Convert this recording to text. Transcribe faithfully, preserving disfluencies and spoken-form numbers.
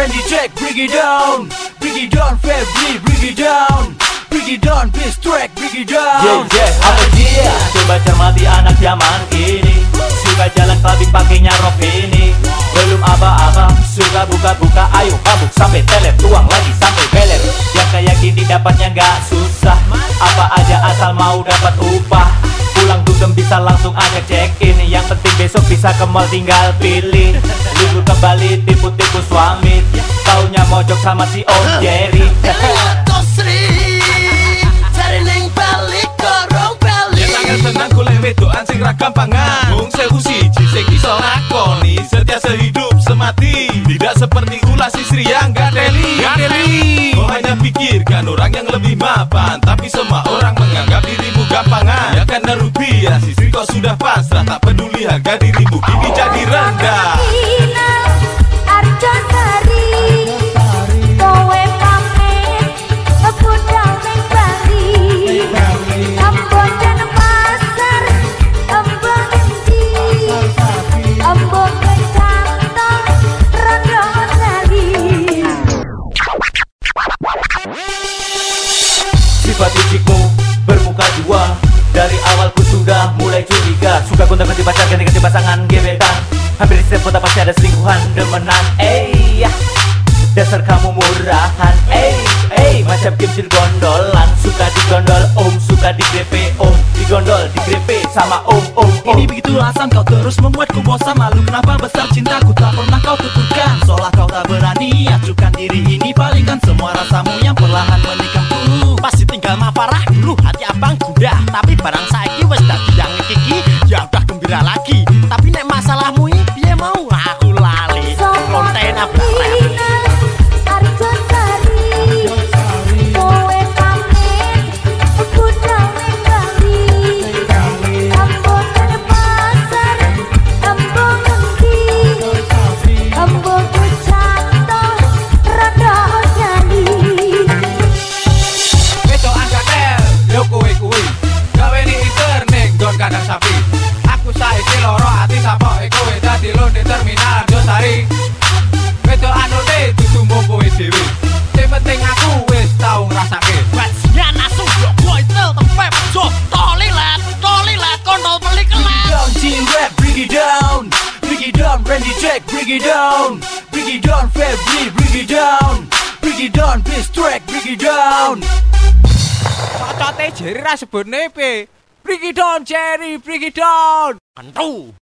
Randy Jack, break it down. Break it down, Febri, break it down. Break it down, bass track, break it down. Yeah, yeah, apa dia? Coba cermati anak zaman ini. Suka jalan clubbing pakainya rok ini. Belum apa-apa, suka buka-buka. Ayo mabuk sampai teler, tuang lagi sampai beler. Yang kayak gini dapatnya gak susah. Apa aja asal mau dapat upah. Pulang dugem bisa langsung aja check in. Yang penting besok bisa ke mall tinggal pilih. Libur kembali tipu-tipu suami. Taunya mojok sama si Om Jerry. Senang kuleh wedoan sing ra gampangan. Mung sewu siji sing iso lakoni. Setia sehidup semati. Tidak seperti ulas istri yang gak teli. Kau hanya pikirkan orang yang lebih mapan. Tapi semua orang menganggap dirimu gampangan. Ya karena rupiah istri kau sudah pasrah. Tak peduli harga dirimu kini jadi rendah. Sifat licikmu bermuka dua. Dari awal ku sudah mulai curiga. Suka gonta-ganti pacar, ganti-ganti pasangan gebetan. Hampir di setiap kota pasti ada selingkuhan demenan. Eh, ya. Dasar kamu murahan. Eh, eh, macam kimcil gondolan. Suka digondol om, suka digrepe om. Digondol, digrepe sama om, om, om. Ini begitu alasan kau terus membuatku bosan. Malu kenapa besar cintaku tak pernah kau tuturkan. Seolah kau tak berani acukan diri ini. Palingkan semua rasamu yang perlahan menikahku. Pasti tinggal mafarah dulu hati abang kuda. Tapi barang saiki wes dadi yang kiki. Ya udah gembira lagi. Tapi nek masalahmu ini piye mau aku lali. Konten abrak. Kadang sapi, aku saiki loro ati sapoke kowe dadi londe terminal Josari. Wedo anute dudu mbok kowe dhewe. Sing penting aku wis tau ngrasake. Bajingan asu yo boy tel tempe jo tolilet tolilet kondo beli kelet. Down G-Rap, break it down. Break it down, Randy Jack, break it down. Break it down, Febri, break it down. Break it down, bass track, break it down. Cocote Jerry ra sebutne pe. Break it down, Jerry, break it down. Kentu.